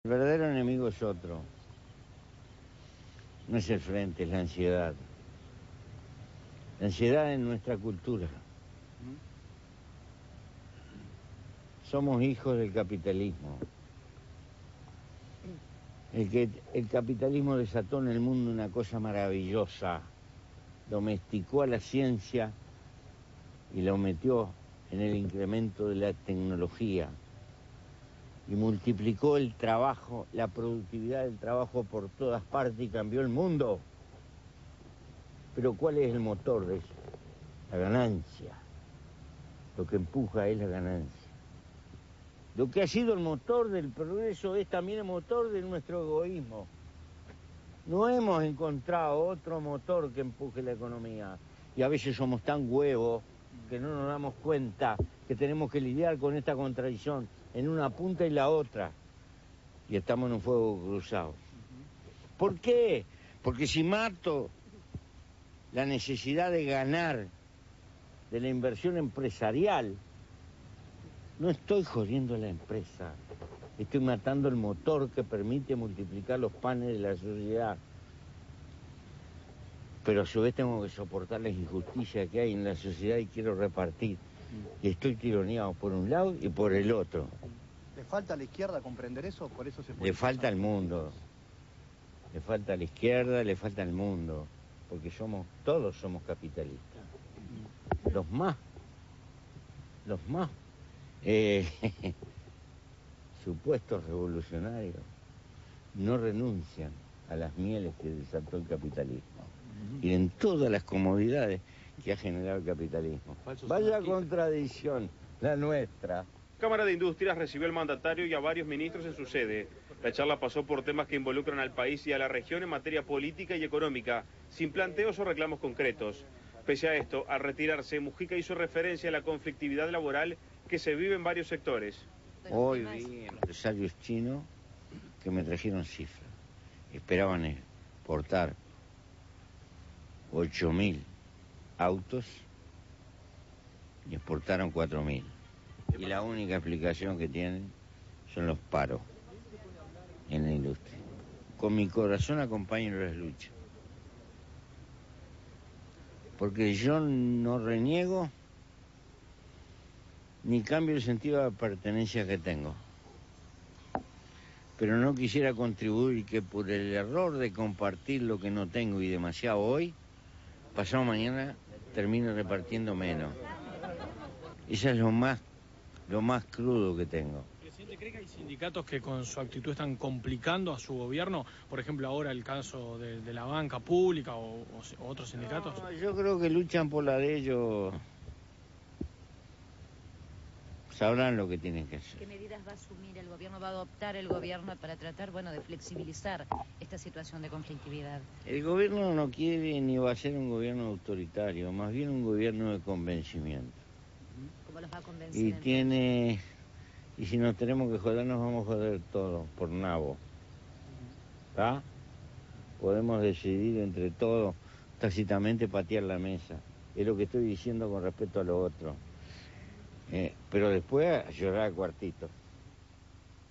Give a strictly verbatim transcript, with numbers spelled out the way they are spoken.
El verdadero enemigo es otro. No es el frente, es la ansiedad. La ansiedad en nuestra cultura. Somos hijos del capitalismo. El, que, el capitalismo desató en el mundo una cosa maravillosa. Domesticó a la ciencia y lo metió en el incremento de la tecnología. Y multiplicó el trabajo, la productividad del trabajo por todas partes y cambió el mundo. Pero ¿cuál es el motor de eso? La ganancia. Lo que empuja es la ganancia. Lo que ha sido el motor del progreso es también el motor de nuestro egoísmo. No hemos encontrado otro motor que empuje la economía. Y a veces somos tan huevos que no nos damos cuenta que tenemos que lidiar con esta contradicción en una punta y la otra. Y estamos en un fuego cruzado. ¿Por qué? Porque si mato la necesidad de ganar de la inversión empresarial, no estoy jodiendo a la empresa, estoy matando el motor que permite multiplicar los panes de la sociedad. Pero a su vez tengo que soportar la injusticia que hay en la sociedad y quiero repartir. Y estoy tironeado por un lado y por el otro. ¿Le falta a la izquierda comprender eso? Por eso se Le falta al mundo. Le falta a la izquierda, le falta al mundo. Porque somos, todos somos capitalistas. Los más, los más eh, supuestos revolucionarios no renuncian a las mieles que desató el capitalismo. Y en todas las comodidades que ha generado el capitalismo. Vaya contradicción la nuestra. Cámara de Industrias recibió al mandatario y a varios ministros en su sede. La charla pasó por temas que involucran al país y a la región en materia política y económica, sin planteos o reclamos concretos. Pese a esto, al retirarse, Mujica hizo referencia a la conflictividad laboral que se vive en varios sectores. Hoy vi empresarios chinos que me trajeron cifras. Esperaban exportar ocho mil autos y exportaron cuatro mil. Y la única explicación que tienen son los paros en la industria. Con mi corazón acompaño las luchas. Porque yo no reniego ni cambio el sentido de pertenencia que tengo. Pero no quisiera contribuir que por el error de compartir lo que no tengo y demasiado hoy, pasado mañana termino repartiendo menos. Eso es lo más, lo más crudo que tengo. ¿Presidente, cree que hay sindicatos que con su actitud están complicando a su gobierno? Por ejemplo, ahora el caso de, de la banca pública o, o otros sindicatos. No, yo creo que luchan por la de ellos. Sabrán lo que tienen que hacer. ¿Qué medidas va a asumir el gobierno, va a adoptar el gobierno para tratar, bueno, de flexibilizar esta situación de conflictividad? El gobierno no quiere ni va a ser un gobierno autoritario, más bien un gobierno de convencimiento. ¿Cómo los va a convencer? Y tiene, y si nos tenemos que joder, nos vamos a joder todos, por nabo. ¿Está? Podemos decidir entre todos, tácitamente patear la mesa. Es lo que estoy diciendo con respecto a lo otro. Eh, pero después a llorar a cuartito.